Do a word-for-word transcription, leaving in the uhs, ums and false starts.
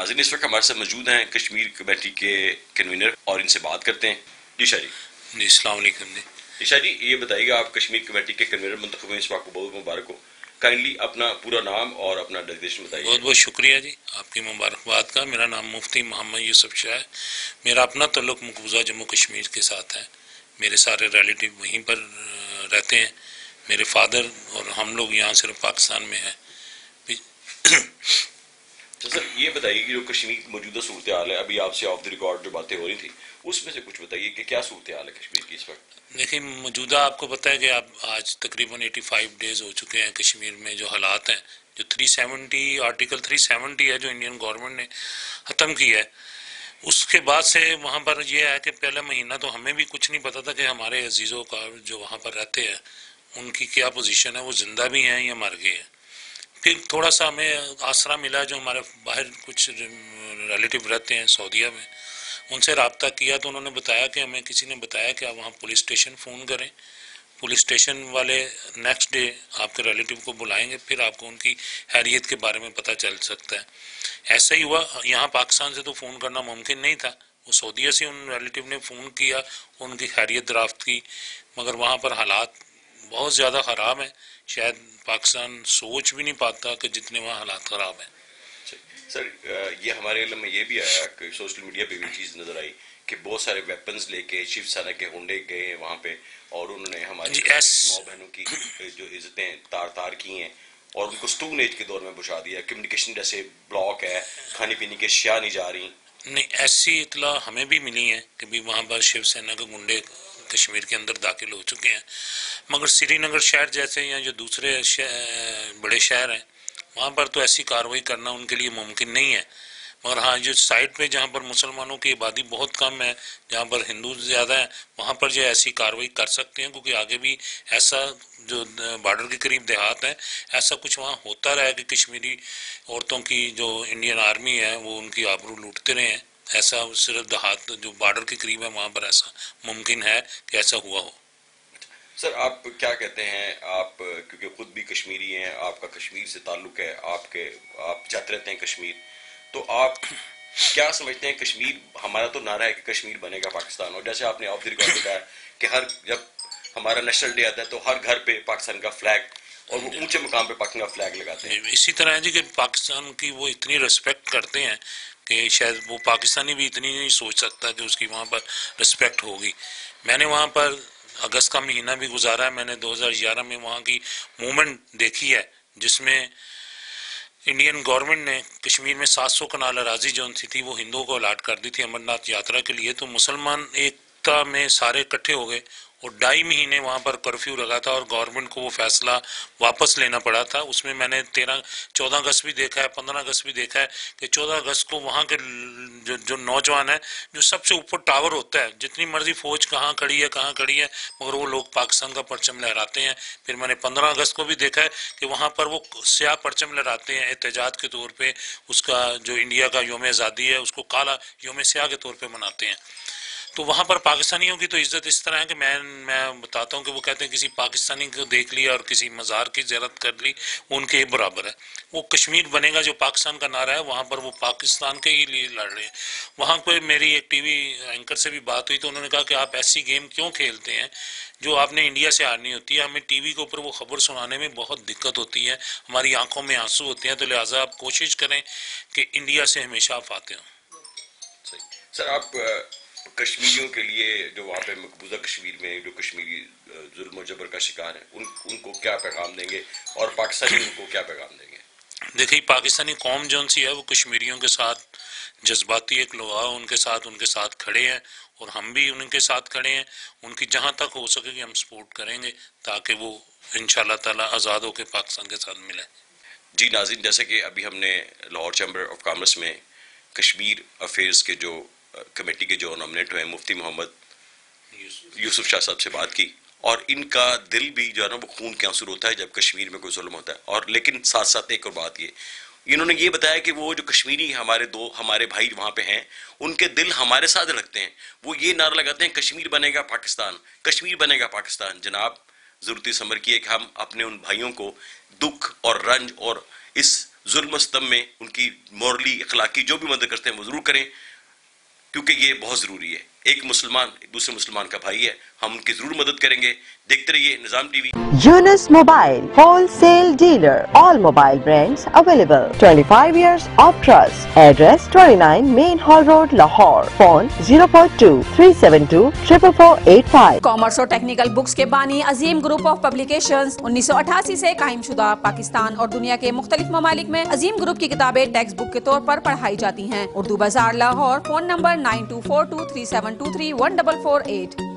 ناظرین اس وقت ہمارے ساتھ موجود ہیں کشمیر کمیٹی کے کنوینر اور ان سے بات کرتے ہیں. جی شاہ جی. جی السلام علیکم. جی شاہ جی یہ بتائیے گا آپ کشمیر کمیٹی کے کنوینر منتخب ہوئے, اس وقت کو بہت مبارک ہو. کائنڈلی اپنا پورا نام اور اپنا ڈیزگنیشن بتائیے. بہت بہت شکریہ جی آپ کی مبارکباد کا. میرا نام مفتی محمد یوسف شاہ ہے. میرا اپنا تعلق مقبوضہ جموں کشمیر کے ساتھ ہے. میرے سارے ریلیٹیو وہیں پر رہتے ہیں. میرے فادر اور ہم لوگ یہاں صرف پاکستان میں ہیں. تو سر یہ بتائیے کہ جو کشمیر کی موجودہ صورتحال ہے, ابھی آپ سے آف دی ریکارڈ جو باتیں ہو رہی تھی اس میں سے کچھ بتائیے کہ کیا صورتحال ہے کشمیر کی اس وقت. دیکھیں موجودہ آپ کو پتہ ہے کہ اب آج تقریباً ایٹی فائیو ڈیز ہو چکے ہیں کشمیر میں. جو حالات ہیں, جو three seventy article three seventy ہے جو انڈین گورنمنٹ نے ختم کی ہے, اس کے بعد سے وہاں پر یہ ہے کہ پہلا مہینہ تو ہمیں بھی کچھ نہیں پتا تھا کہ ہمارے عزیزوں کا جو وہاں پر رہتے ہیں ان کی کیا پوزیشن ہے, وہ زندہ بھی ہیں یا مر گئے ہیں. پھر تھوڑا سا ہمیں آسرا ملا جو ہمارے باہر کچھ ریلیٹیو رہتے ہیں سعودیہ میں, ان سے رابطہ کیا تو انہوں نے بتایا کہ ہمیں کسی نے بتایا کہ آپ وہاں پولیس اسٹیشن فون کریں, پولیس اسٹیشن والے نیکسٹ ڈے آپ کے ریلیٹیو کو بلائیں گے, پھر آپ کو ان کی خیریت کے بارے میں پتہ چل سکتا ہے. ایسا ہی ہوا. یہاں پاکستان سے تو فون کرنا ممکن نہیں تھا, وہ سعودیہ سے ان ریلیٹیو نے فون کیا, ان کی خیریت دریافت کی, مگر وہاں پر حالات بہت زیادہ خراب ہیں. شاید پاکستان سوچ بھی نہیں پاتا کہ جتنے وہاں حالات خراب ہیں. سر یہ ہمارے علم میں یہ بھی آیا کہ سوشل میڈیا پہ بھی چیز نظر آئی کہ بہت سارے ویپنز لے کے شیو سینا کے ہونڈے گئے ہیں وہاں پہ, اور انہوں نے ہماری ماں بہنوں کی جو عزتیں تار تار کی ہیں اور ان کو سٹون ایج کے دور میں بچھا دیا. کمیونیکیشن جیسے بلاک ہے, کھانے پینے کی اشیاء نہیں جا رہی. نہیں ایسی اطلاع ہمیں بھی ملی ہے کہ بھی وہاں پر شیو سینا کے گنڈے کشمیر کے اندر داخل ہو چکے ہیں, مگر سری نگر شہر جیسے یا جو دوسرے بڑے شہر ہیں وہاں پر تو ایسی کارروائی کرنا ان کے لیے ممکن نہیں ہے. مگر ہاں جو سائٹ پہ جہاں پر مسلمانوں کی آبادی بہت کم ہے, جہاں پر ہندو زیادہ ہیں, وہاں پر جو ایسی کارروائی کر سکتے ہیں, کیونکہ آگے بھی ایسا جو بارڈر کے قریب دیہات ہیں ایسا کچھ وہاں ہوتا رہا ہے کہ کشمیری عورتوں کی جو انڈین آرمی ہے وہ ان کی آبرو لوٹتے رہے ہیں. ایسا صرف دیہات جو بارڈر کے قریب ہے وہاں پر ایسا ممکن ہے کہ ایسا ہوا ہو. سر آپ کیا کہتے ہیں, آپ کیونکہ خود بھی کشمیری ہیں, آپ کا کشمیر سے تعلق ہے, آپ کے آپ جاتے رہتے ہیں کشمیر, تو آپ کیا سمجھتے ہیں کشمیر, ہمارا تو نعرہ ہے کہ کشمیر بنے گا پاکستان, اور جیسے آپ نے آف دی ریکارڈ بتایا کہ ہر جب ہمارا نیشنل ڈے آتا ہے تو ہر گھر پہ پاکستان کا فلیگ اور وہ اونچے مقام پہ پاکستان کا فلیگ لگاتے ہیں. اسی طرح ہے جی کہ پاکستان کی وہ اتنی رسپیکٹ کرتے ہیں کہ شاید وہ پاکستانی بھی اتنی نہیں سوچ سکتا کہ اس کی وہاں پر رسپیکٹ ہوگی. میں نے وہاں پر اگست کا مہینہ بھی گزارا ہے. میں نے دو ہزار گیارہ میں وہاں کی موومنٹ دیکھی ہے جس میں انڈین گورنمنٹ نے کشمیر میں سات سو کنال اراضی جو سی تھی وہ ہندوؤں کو الاٹ کر دی تھی امرناتھ یاترا کے لیے. تو مسلمان ایکتا میں سارے اکٹھے ہو گئے اور ڈھائی مہینے وہاں پر کرفیو لگا تھا اور گورنمنٹ کو وہ فیصلہ واپس لینا پڑا تھا. اس میں میں نے تیرہ چودہ اگست بھی دیکھا ہے, پندرہ اگست بھی دیکھا ہے کہ چودہ اگست کو وہاں کے جو جو نوجوان ہیں, جو سب سے اوپر ٹاور ہوتا ہے, جتنی مرضی فوج کہاں کھڑی ہے کہاں کھڑی ہے مگر وہ لوگ پاکستان کا پرچم لہراتے ہیں. پھر میں نے پندرہ اگست کو بھی دیکھا ہے کہ وہاں پر وہ سیاہ پرچم لہراتے ہیں احتجاج کے طور پہ. اس کا جو انڈیا کا یوم آزادی ہے اس کو کالا یوم سیاہ کے طور پہ مناتے ہیں. تو وہاں پر پاکستانیوں کی تو عزت اس طرح ہے کہ میں میں بتاتا ہوں کہ وہ کہتے ہیں کسی پاکستانی کو دیکھ لیا اور کسی مزار کی زیارت کر لی وہ ان کے برابر ہے. وہ کشمیر بنے گا جو پاکستان کا نعرہ ہے, وہاں پر وہ پاکستان کے ہی لیے لڑ رہے ہیں. وہاں پہ میری ایک ٹی وی اینکر سے بھی بات ہوئی تو انہوں نے کہا کہ آپ ایسی گیم کیوں کھیلتے ہیں جو آپ نے انڈیا سے ہارنی ہوتی ہے. ہمیں ٹی وی کے اوپر وہ خبر سنانے میں بہت دقت ہوتی ہے, ہماری آنکھوں میں آنسو ہوتے ہیں, تو لہٰذا آپ کوشش کریں کہ انڈیا سے ہمیشہ آپ آتے ہوں. سر آپ کشمیریوں کے لیے جو وہاں پہ مقبوضہ کشمیر میں جو کشمیری ظلم و جبر کا شکار ہیں ان ان کو کیا پیغام دیں گے اور پاکستانیوں کو کیا پیغام دیں گے؟ دیکھیے پاکستانی قوم جون سی ہے وہ کشمیریوں کے ساتھ جذباتی ایک لگاؤ ان کے ساتھ ان کے ساتھ کھڑے ہیں اور ہم بھی ان کے ساتھ کھڑے ہیں. ان کی جہاں تک ہو سکے کہ ہم سپورٹ کریں گے تاکہ وہ انشاءاللہ تعالی آزاد ہو کے پاکستان کے ساتھ ملیں. جی ناظرین, جیسے کہ ابھی ہم نے لاہور چیمبر آف کامرس میں کشمیر افیئرز کے جو کمیٹی کے جو نامنیٹ ہوئے مفتی محمد یوسف شاہ صاحب سے بات کی, اور ان کا دل بھی جو ہے نا وہ خون کے آنسو ہوتا ہے جب کشمیر میں کوئی ظلم ہوتا ہے. اور لیکن ساتھ ساتھ ایک اور بات یہ, انہوں نے یہ بتایا کہ وہ جو کشمیری ہمارے دو ہمارے بھائی وہاں پہ ہیں ان کے دل ہمارے ساتھ رکھتے ہیں. وہ یہ نعرہ لگاتے ہیں کشمیر بنے گا پاکستان, کشمیر بنے گا پاکستان. جناب ضرورت اس عمر کی ہے کہ ہم اپنے ان بھائیوں کو دکھ اور رنج اور اس ظلم و ستم میں ان کی مورلی اخلاقی جو بھی مدد کرتے ہیں وہ ضرور کریں، کیونکہ یہ بہت ضروری ہے. ایک مسلمان ایک دوسرے مسلمان کا بھائی ہے، ہم ان کی ضرور مدد کریں گے. دیکھتے رہیے Nizam T V. Yunus Mobile, wholesale dealer. All mobile brands available. twenty-five years of trust. Address twenty-nine Main Hall Road, Lahore. Phone zero four two three seven two four four four eight five. Commerce اور technical books کے بانی Azeem group of publications انیس سو اٹھاسی سے قائم شدہ، پاکستان اور دنیا کے مختلف ممالک میں عظیم گروپ کی کتابیں ٹیکسٹ بک کے طور پر پڑھائی جاتی ہیں. Urdu Bazaar, Lahore. Phone number nine two four two three seven two three one double four at.